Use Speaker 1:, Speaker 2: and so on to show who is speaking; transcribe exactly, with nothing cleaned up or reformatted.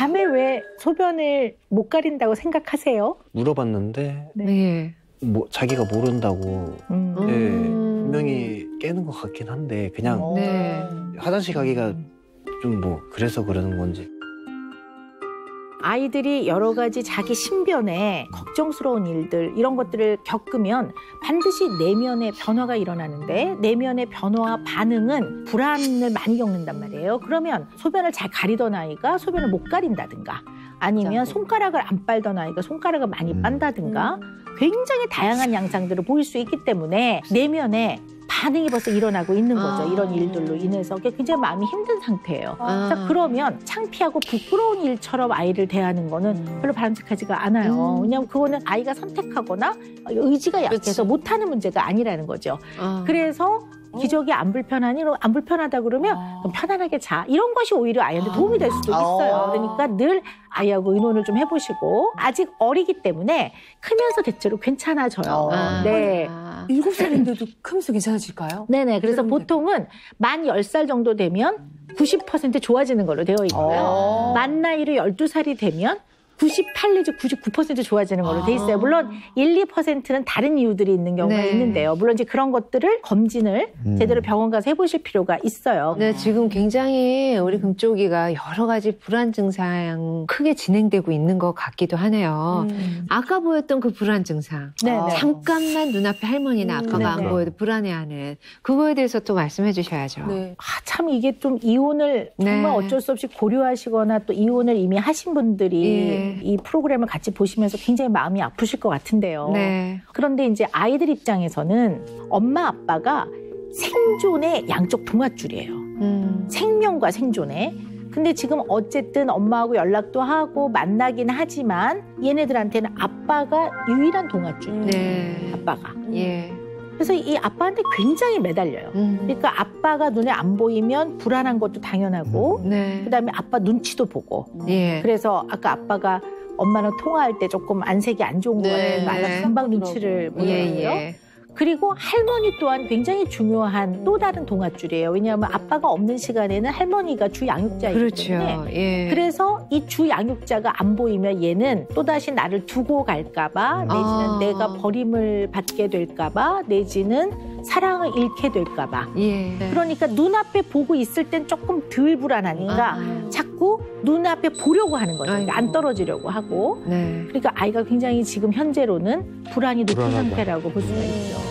Speaker 1: 밤에 왜 소변을 못 가린다고 생각하세요?
Speaker 2: 물어봤는데
Speaker 3: 네.
Speaker 2: 뭐 자기가 모른다고
Speaker 1: 음.
Speaker 2: 네, 분명히 깨는 것 같긴 한데 그냥
Speaker 3: 네.
Speaker 2: 화장실 가기가 좀 뭐 그래서 그러는 건지.
Speaker 1: 아이들이 여러 가지 자기 신변에 걱정스러운 일들 이런 것들을 겪으면 반드시 내면의 변화가 일어나는데 내면의 변화와 반응은 불안을 많이 겪는단 말이에요. 그러면 소변을 잘 가리던 아이가 소변을 못 가린다든가 아니면 손가락을 안 빨던 아이가 손가락을 많이 빤다든가 굉장히 다양한 양상들을 보일 수 있기 때문에 내면에 반응이 벌써 일어나고 있는 거죠.
Speaker 3: 아.
Speaker 1: 이런 일들로 인해서 굉장히 마음이 힘든 상태예요.
Speaker 3: 아.
Speaker 1: 자, 그러면 창피하고 부끄러운 일처럼 아이를 대하는 거는 별로 바람직하지가 않아요.
Speaker 3: 음.
Speaker 1: 왜냐하면 그거는 아이가 선택하거나 의지가 약해서
Speaker 3: 그치.
Speaker 1: 못하는 문제가 아니라는 거죠.
Speaker 3: 아.
Speaker 1: 그래서 기저귀 안 불편하니? 안 불편하다 그러면 그럼 편안하게 자. 이런 것이 오히려 아이한테 도움이 될 수도 있어요. 그러니까 늘 아이하고 의논을 좀 해보시고 아직 어리기 때문에 크면서 대체로 괜찮아져요.
Speaker 3: 아.
Speaker 1: 네.
Speaker 3: 아.
Speaker 4: 일곱 살인데도 크면서 괜찮아질까요?
Speaker 1: 네네. 그래서
Speaker 4: 그럼요.
Speaker 1: 보통은 만 열 살 정도 되면 구십 퍼센트 좋아지는 걸로 되어 있고요.
Speaker 4: 어.
Speaker 1: 만 나이로 열두 살이 되면 구십팔 내지 구십구 퍼센트 좋아지는 걸로 돼 있어요. 물론 일, 이 퍼센트는 다른 이유들이 있는 경우가
Speaker 3: 네.
Speaker 1: 있는데요. 물론 이제 그런 것들을 검진을
Speaker 2: 음.
Speaker 1: 제대로 병원 가서 해보실 필요가 있어요.
Speaker 3: 네, 지금 굉장히 우리 금쪽이가 여러 가지 불안 증상 크게 진행되고 있는 것 같기도 하네요.
Speaker 4: 음.
Speaker 3: 아까 보였던 그 불안 증상.
Speaker 1: 네네.
Speaker 3: 잠깐만 눈앞에 할머니나
Speaker 4: 음,
Speaker 3: 아빠가 안
Speaker 1: 네네.
Speaker 3: 보여도 불안해하는 그거에 대해서 또 말씀해 주셔야죠.
Speaker 4: 네.
Speaker 1: 아, 참 이게 좀 이혼을 정말
Speaker 3: 네.
Speaker 1: 어쩔 수 없이 고려하시거나 또 이혼을 이미 하신 분들이
Speaker 3: 예.
Speaker 1: 이 프로그램을 같이 보시면서 굉장히 마음이 아프실 것 같은데요.
Speaker 3: 네.
Speaker 1: 그런데 이제 아이들 입장에서는 엄마 아빠가 생존의 양쪽 동아줄이에요.
Speaker 3: 음.
Speaker 1: 생명과 생존에. 근데 지금 어쨌든 엄마하고 연락도 하고 만나긴 하지만 얘네들한테는 아빠가 유일한 동아줄.
Speaker 3: 네.
Speaker 1: 아빠가.
Speaker 3: 예.
Speaker 1: 그래서 이 아빠한테 굉장히 매달려요.
Speaker 3: 음.
Speaker 1: 그러니까 아빠가 눈에 안 보이면 불안한 것도 당연하고
Speaker 3: 네.
Speaker 1: 그다음에 아빠 눈치도 보고.
Speaker 3: 예.
Speaker 1: 그래서 아까 아빠가 엄마랑 통화할 때 조금 안색이 안 좋은
Speaker 4: 네.
Speaker 1: 거는 아이가 금방 눈치를 보여요.
Speaker 3: 예, 예.
Speaker 1: 그리고 할머니 또한 굉장히 중요한 또 다른 동아줄이에요. 왜냐하면 아빠가 없는 시간에는 할머니가 주 양육자이기
Speaker 3: 그렇죠.
Speaker 1: 때문에
Speaker 3: 예.
Speaker 1: 그래서 이 주 양육자가 안 보이면 얘는 또다시 나를 두고 갈까봐 내지는
Speaker 3: 아.
Speaker 1: 내가 버림을 받게 될까봐 내지는 사랑을 잃게 될까봐
Speaker 3: 예.
Speaker 1: 그러니까 눈앞에 보고 있을 땐 조금 덜 불안하니까
Speaker 3: 아.
Speaker 1: 자꾸 눈앞에 보려고 하는 거죠. 그러니까 안 떨어지려고 하고
Speaker 3: 네.
Speaker 1: 그러니까 아이가 굉장히 지금 현재로는 불안이 높은
Speaker 2: 불안하다.
Speaker 1: 상태라고 볼 수가 있죠.